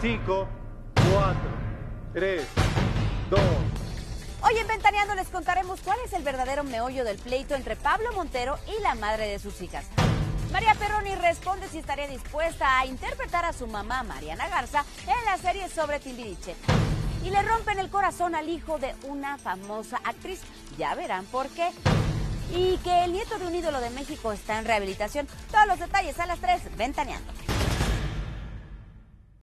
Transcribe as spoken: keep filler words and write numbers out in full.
cinco, cuatro, tres, dos. Hoy en Ventaneando les contaremos cuál es el verdadero meollo del pleito entre Pablo Montero y la madre de sus hijas. María Perroni responde si estaría dispuesta a interpretar a su mamá, Mariana Garza, en la serie sobre Timbiriche. Y le rompen el corazón al hijo de una famosa actriz. Ya verán por qué. Y que el nieto de un ídolo de México está en rehabilitación. Todos los detalles a las tres, Ventaneando.